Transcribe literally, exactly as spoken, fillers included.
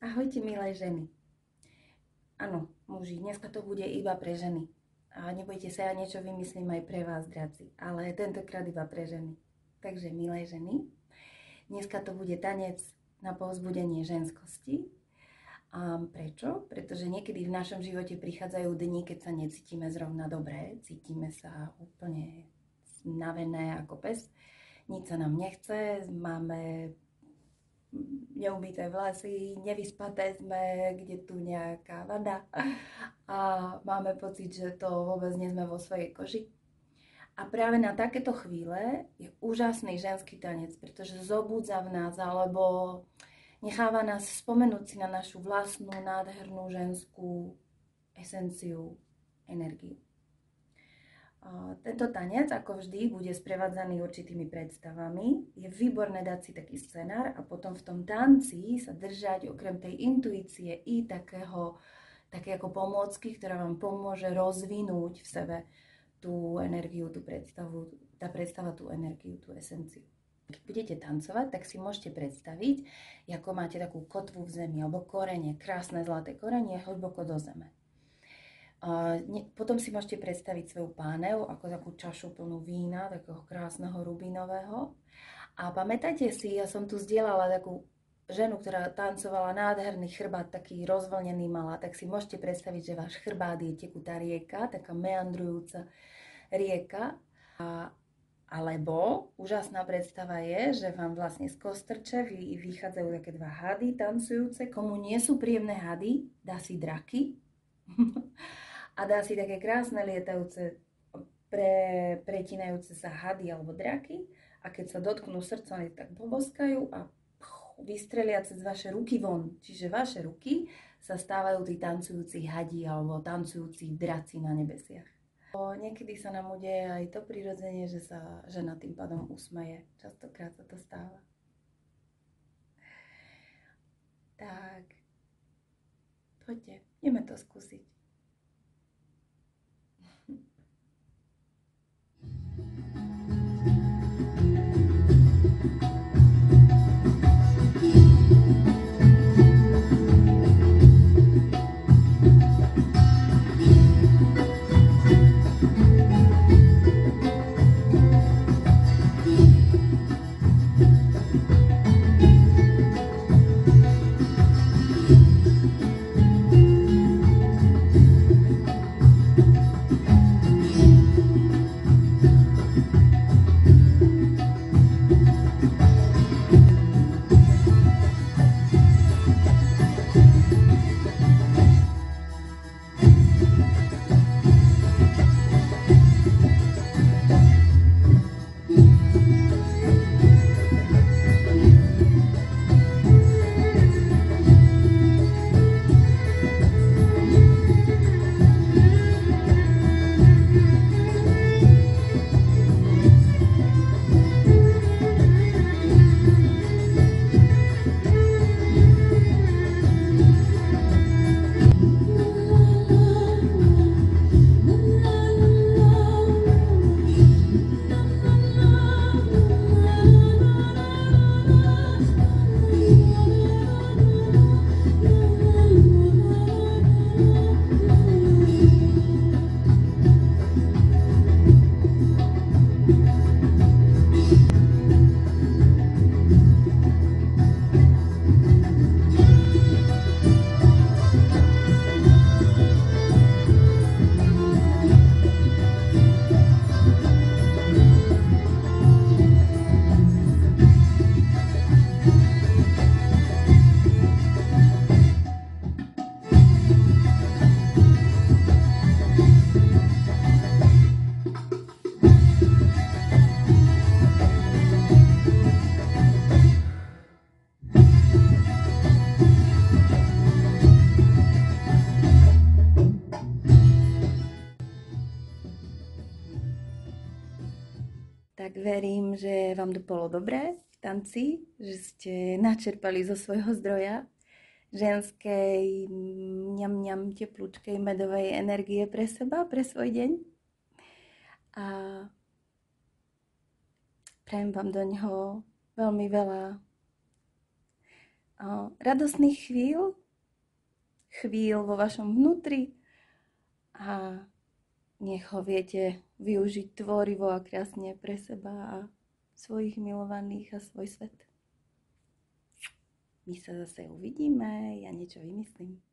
Ahojte, milé ženy. Áno, muži, dneska to bude iba pre ženy. A nebojte sa, ja niečo vymyslím aj pre vás, draci, ale tentokrát iba pre ženy. Takže, milé ženy, dneska to bude tanec na povzbudenie ženskosti. A prečo? Pretože niekedy v našom živote prichádzajú dni, keď sa necítime zrovna dobre, cítime sa úplne navené ako pes, nič sa nám nechce, máme neumyté vlasy, nevyspaté sme, kde tu nejaká vada a máme pocit, že to vôbec nie sme vo svojej koži. A práve na takéto chvíle je úžasný ženský tanec, pretože zobúdza v nás alebo necháva nás spomenúť si na našu vlastnú nádhernú ženskú esenciu, energiu. Tento tanec, ako vždy, bude sprevádzaný určitými predstavami. Je výborné dať si taký scenár a potom v tom tanci sa držať okrem tej intuície i takého, také ako pomôcky, ktorá vám pomôže rozvinúť v sebe tú energiu, tú predstavu, tá predstava, tú energiu, tú esenciu. Keď budete tancovať, tak si môžete predstaviť, ako máte takú kotvu v zemi alebo korene, krásne zlaté korenie, hlboko do zeme. Potom si môžete predstaviť svoju pánev ako takú čašu plnú vína, takého krásneho rubínového. A pamätajte si, ja som tu zdieľala takú ženu, ktorá tancovala nádherný chrbát, taký rozvlnený mala, tak si môžete predstaviť, že váš chrbát je tekutá rieka, taká meandrujúca rieka. A, alebo úžasná predstava je, že vám vlastne z kostrče vychádzajú také dva hady tancujúce. Komu nie sú príjemné hady, dá si draky. A dá si také krásne lietajúce, pre, pretinajúce sa hady alebo draky a keď sa dotknú srdca, oni tak poboskajú a vystrelia cez vaše ruky von. Čiže vaše ruky sa stávajú tí tancujúci hadi alebo tancujúci draci na nebesiach. Niekedy sa nám udeje aj to prirodzenie, že sa žena tým pádom usmeje. Častokrát sa to stáva. Tak, poďte, ideme to skúsiť. Tak verím, že vám to bolo dobré v tanci, že ste načerpali zo svojho zdroja ženskej mňam mňam teplúčkej medovej energie pre seba, pre svoj deň. A prajem vám do ňoho veľmi veľa radosných chvíľ, chvíľ vo vašom vnútri a nech ho viete využiť tvorivo a krásne pre seba a svojich milovaných a svoj svet. My sa zase uvidíme, ja niečo vymyslím.